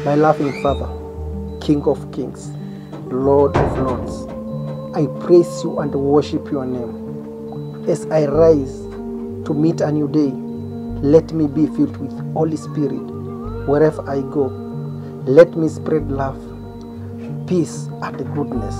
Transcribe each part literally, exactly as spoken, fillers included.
My loving Father, King of Kings, Lord of Lords, I praise you and worship your name. As I rise to meet a new day, let me be filled with Holy Spirit. Wherever I go, let me spread love, peace, and goodness.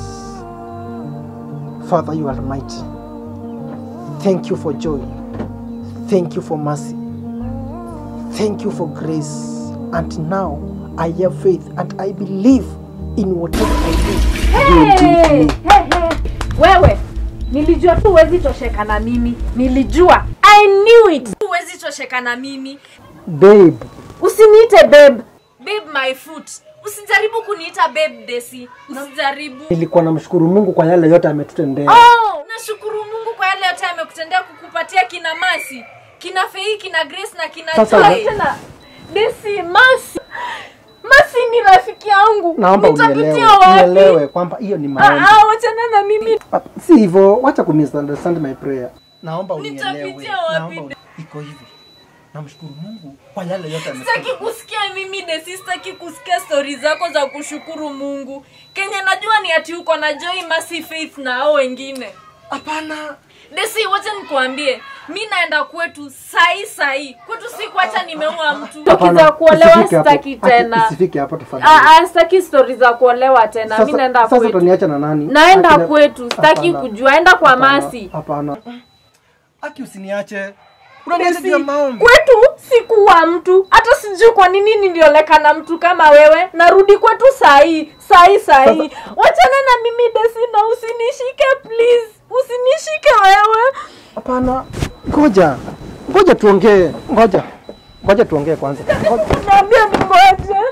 Father, you are mighty. Thank you for joy. Thank you for mercy. Thank you for grace. And now I have faith and I believe in whatever I do. Hey, hey, hey. Wewe, nilijua tu huwezi tosheka na mimi. Nilijua. I knew it. Huwezi tosheka na mimi. Babe. Usiniite babe. Babe my foot. Usijaribu kuniita babe Desi. Usijaribu. Nilikuwa namshukuru Mungu kwa yale yote ametutendea. Oh, nashukuru Mungu kwa yale yote amekutendea, kukupatia kina Mercy, kina Fei, kina Grace na kina Joy. Tena Desi, Mercy. Mercy ni rafiki yangu. Naomba unielewe. Unielewe kwamba hiyo ni maombi. Ah, wachana na mimi. Si hivyo, wacha kumisunderstand my prayer. Naomba unielewe. Nitapitia wapi? Iko hivi. Namshukuru Mungu kwa yale yote amefanya. Sitaki kusikia mimi Desi, sitaki kusikia stories zako za kushukuru Mungu. Kenya najua ni ati uko na Joy, Mercy, Faith na hao wengine. Hapana. Desi, wacha nikuambie, mimi naenda kwetu sai sai. Kwetu si kuacha nimeua mtu. Tokiza kuolewa sitaki tena. Usifike hapo tafadhali. Ah ah, sitaki stories za kuolewa tena. Mimi naenda kwetu. Sasa utaniacha na nani? Naenda kwetu, sitaki kujua. Enda kwa Mercy. Hapana. Aki usiniache. Unaniambia maombi. Kwetu sikuwa mtu. Hata sijui kwa nini niliolekana mtu kama wewe. Narudi kwetu sai, sai sai. Wachana na mimi Desi na usinishike please. Usinishike wewe. Hapana. Ngoja. Ngoja tuongee. Ngoja. Ngoja tuongee kwanza. Naambia ngoja.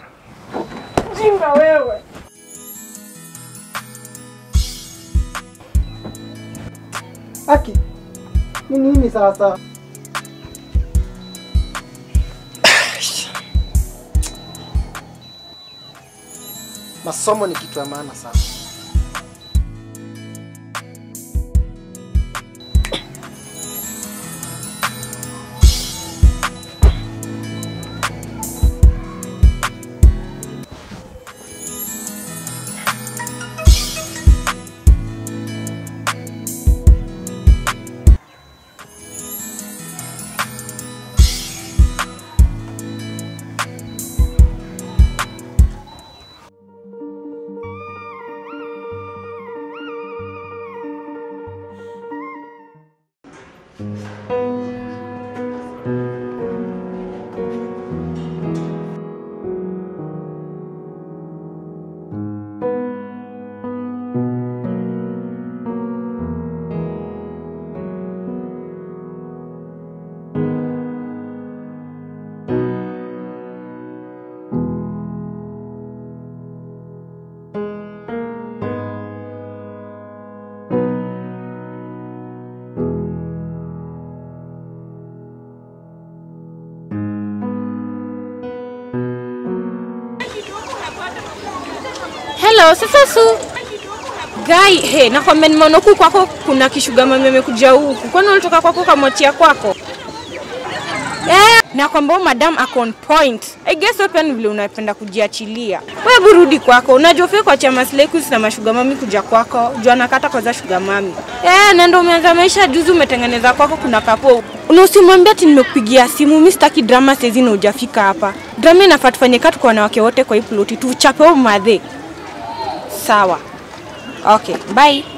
Jinga wewe. Aki. Ni nini sasa? Masomo ni kitu ya maana sana. Hello, sasa su Guy, hey, na comment monoku kwako kuna kishugama mmekuja huku. Kwani unatoka kwako kamotia kwako? Eh, na kwamba madam ako on point. I guess open vile unapenda kujiachilia. Wewe burudi kwako. Unajua fake kwa chama Slekus na mashuga mami kuja kwako. Jua nakata kwa za shuga mami. Eh, na ndio umeanza maisha juzi umetengeneza kwako kuna kapo. Unasimwambia ati nimekupigia simu, mimi sitaki drama sezi na hujafika hapa. Drama inafaa tufanye katu kwa wanawake wote kwa hii ploti. Tuchape au madhe. Sawa. Okay, bye.